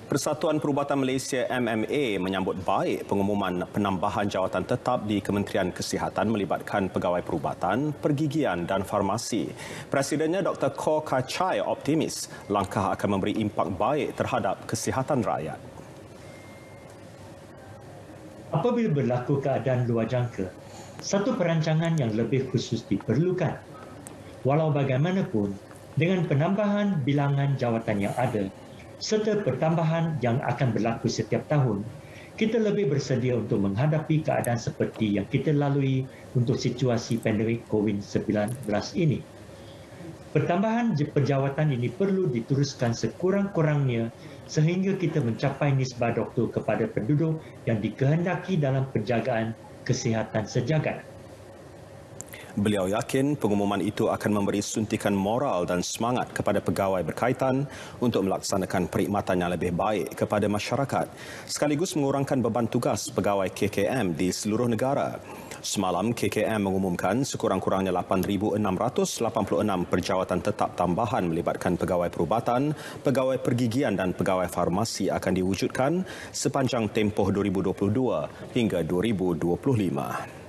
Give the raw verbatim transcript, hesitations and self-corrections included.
Persatuan Perubatan Malaysia M M A menyambut baik pengumuman penambahan jawatan tetap di Kementerian Kesihatan melibatkan pegawai perubatan, pergigian dan farmasi. Presidennya Doktor Khor Kachai optimis langkah akan memberi impak baik terhadap kesihatan rakyat. Apabila berlaku keadaan luar jangka, satu perancangan yang lebih khusus diperlukan. Walau bagaimanapun, dengan penambahan bilangan jawatan yang ada, serta pertambahan yang akan berlaku setiap tahun, kita lebih bersedia untuk menghadapi keadaan seperti yang kita lalui untuk situasi pandemik COVID sembilan belas ini. Pertambahan perjawatan ini perlu diteruskan sekurang-kurangnya sehingga kita mencapai nisbah doktor kepada penduduk yang dikehendaki dalam penjagaan kesihatan sejagat. Beliau yakin pengumuman itu akan memberi suntikan moral dan semangat kepada pegawai berkaitan untuk melaksanakan perkhidmatan yang lebih baik kepada masyarakat, sekaligus mengurangkan beban tugas pegawai K K M di seluruh negara. Semalam, K K M mengumumkan sekurang-kurangnya lapan ribu enam ratus lapan puluh enam perjawatan tetap tambahan melibatkan pegawai perubatan, pegawai pergigian dan pegawai farmasi akan diwujudkan sepanjang tempoh dua ribu dua puluh dua hingga dua ribu dua puluh lima.